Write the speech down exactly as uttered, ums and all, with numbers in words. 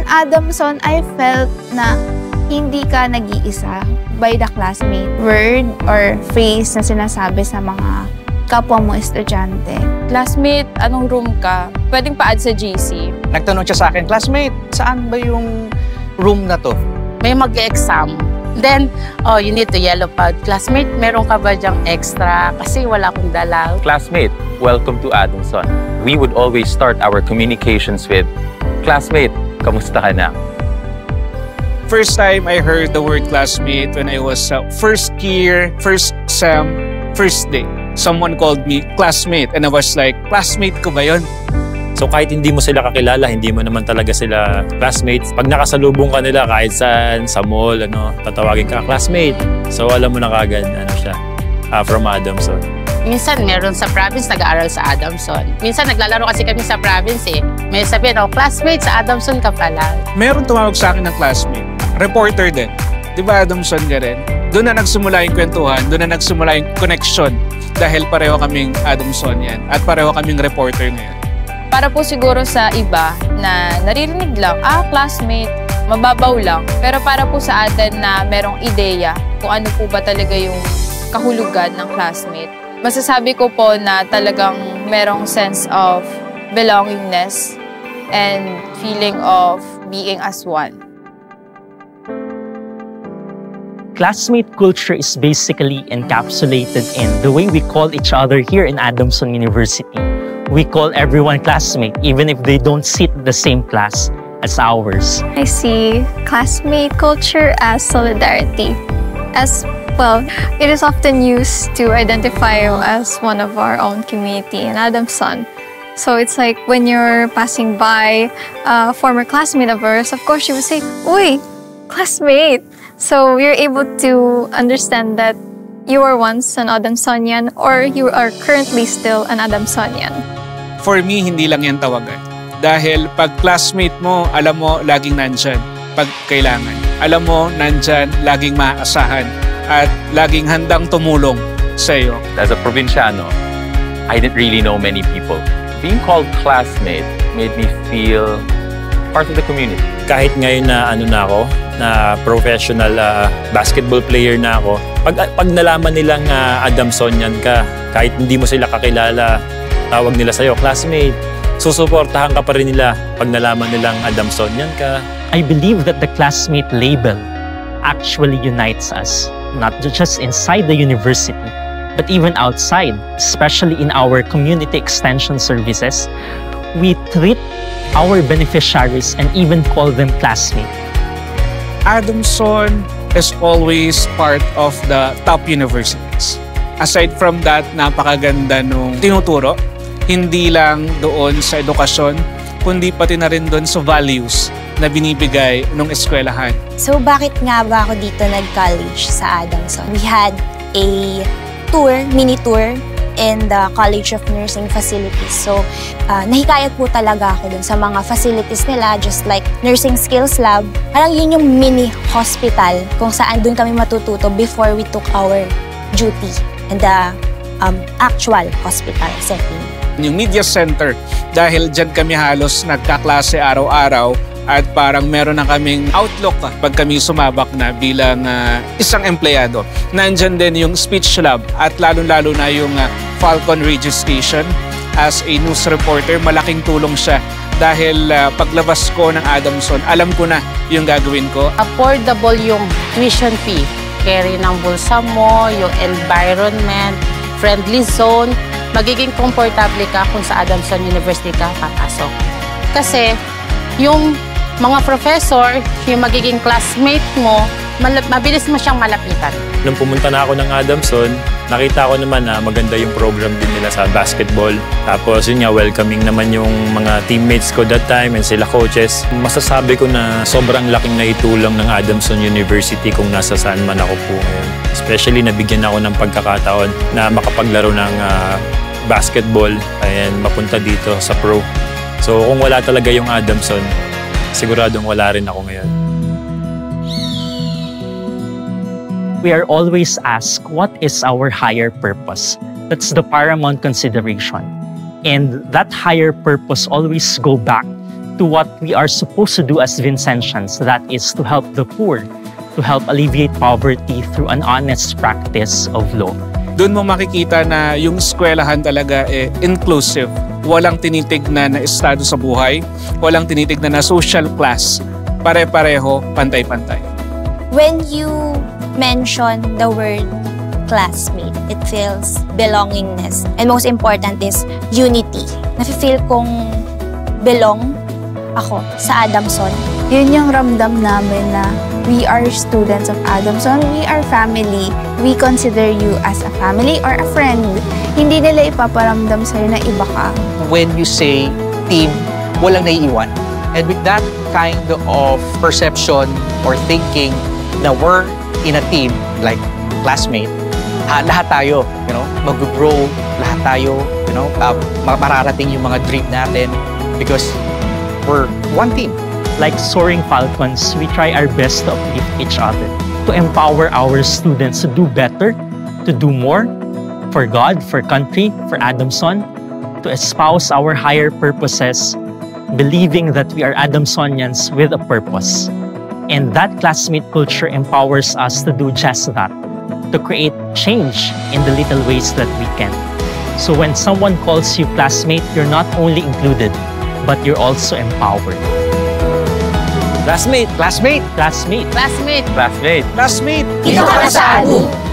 Adamson, I felt na hindi ka nag-iisa by the classmate. Word or phrase na sinasabi sa mga kapwa mo estudyante. Classmate, anong room ka? Pwedeng pa-add sa G C. Nagtanong siya sa akin, classmate, saan ba yung room na to? May mag-exam. Then, oh, you need to yellow pad. Classmate, meron ka ba dyang extra? Kasi wala akong dala. Classmate, welcome to Adamson. We would always start our communications with, classmate, kamusta ka na? First time I heard the word classmate when I was uh, first year, first sem, first day. Someone called me classmate and I was like, classmate ko ba yun? So kahit hindi mo sila kakilala, hindi mo naman talaga sila classmates. Pag nakasalubong ka nila kahit saan, sa mall, ano, tatawagin ka, classmate. So alam mo na kagad, ano siya, uh, from Adamson. Minsan meron sa province nag-aaral sa Adamson. Minsan naglalaro kasi kami sa province eh. May sabihin, oh, classmate, sa Adamson ka pala. Meron tumawag sa akin ng classmate. Reporter din. Di ba Adamson ka rin? Doon na nagsimula yung kwentuhan, doon na nagsimula yung connection. Dahil pareho kaming Adamsonian at pareho kaming reporter ngayon. Para po siguro sa iba na naririnig lang, ah, classmate, mababaw lang. Pero para po sa atin na merong ideya kung ano po ba talaga yung kahulugan ng classmate. Masasabi ko po na talagang merong sense of belongingness and feeling of being as one. Classmate culture is basically encapsulated in the way we call each other here in Adamson University. We call everyone classmate, even if they don't sit in the same class as ours. I see classmate culture as solidarity. As well, it is often used to identify as one of our own community in Adamson. So it's like when you're passing by a former classmate of ours, of course you would say, "Uy, classmate!" So you're able to understand that you were once an Adamsonian or you are currently still an Adamsonian. For me, hindi lang yan tawagan. Dahil pag classmate mo, alam mo, laging nandyan pag kailangan. Alam mo, nandyan, laging maaasahan at laging handang tumulong sa iyo. As a provinciano, I didn't really know many people. Being called classmate made me feel part of the community. Kahit ngayon na ano na ako, na professional uh, basketball player na ako, pag, pag nalaman nilang uh, Adamsonian ka, kahit hindi mo sila kakilala, tawag nila sa'yo, classmate. Susuportahan ka pa rin nila pag nalaman nilang Adamsonian ka. I believe that the classmate label actually unites us, not just inside the university, but even outside, especially in our community extension services. We treat our beneficiaries and even call them classmates. Adamson is always part of the top universities. Aside from that, napakaganda nung tinuturo. Hindi lang doon sa edukasyon, kundi pati na rin doon sa values na binibigay ng eskwelahan. So bakit nga ba ako dito nag-college sa Adamson? We had a tour, mini tour in the College of Nursing facilities. So uh, nahikayat po talaga ako dun sa mga facilities nila, just like Nursing Skills Lab. Parang yun yung mini hospital kung saan dun kami matututo before we took our duty in the um, actual hospital setting. Yung media center, dahil dyan kami halos nagkaklase araw-araw at parang meron na kaming outlook pag kami sumabak na bilang uh, isang empleyado. Nandyan din yung speech lab at lalo-lalo na yung uh, Falcon Radio Station. As a news reporter, malaking tulong siya dahil uh, paglabas ko ng Adamson, alam ko na yung gagawin ko. Affordable yung tuition fee, carry ng bulsa mo, yung environment, friendly zone, magiging komportable ka kung sa Adamson University ka papasok. Kasi yung mga professor, yung magiging classmate mo, mabilis mo siyang malapitan. Nung pumunta na ako ng Adamson, nakita ko naman na maganda yung program din nila sa basketball. Tapos yun nga, welcoming naman yung mga teammates ko that time and sila coaches. Masasabi ko na sobrang laking naitulong ng Adamson University kung nasa saan man ako po ngayon. Especially nabigyan ako ng pagkakataon na makapaglaro ng uh, basketball and mapunta dito sa pro. So kung wala talaga yung Adamson, siguradong wala rin ako ngayon. We are always asked, what is our higher purpose? That's the paramount consideration. And that higher purpose always go back to what we are supposed to do as Vincentians, that is to help the poor, to help alleviate poverty through an honest practice of law. Doon mo makikita na yung eskwelahan talaga eh, inclusive. Walang tinitignan na estado sa buhay, walang tinitignan na social class. Pare-pareho, pantay-pantay. When you mention the word classmate, it feels belongingness. And most important is unity. Nafe-feel kong belong ako sa Adamson. Yun yung ramdam namin na we are students of Adamson, we are family. We consider you as a family or a friend. Hindi nila ipaparamdam sa'yo na iba ka. When you say team, walang naiiwan. And with that kind of perception or thinking na we're in a team, like classmate, ha, lahat tayo, you know, mag-grow, lahat tayo, you know, uh, mararating yung mga dream natin because we're one team. Like soaring falcons, we try our best to uplift each other, to empower our students to do better, to do more for God, for country, for Adamson, to espouse our higher purposes, believing that we are Adamsonians with a purpose. And that classmate culture empowers us to do just that, to create change in the little ways that we can. So when someone calls you classmate, you're not only included, but you're also empowered. Classmate! Classmate! Classmate! Classmate! Classmate! Classmate! Dito ka na sa A D U.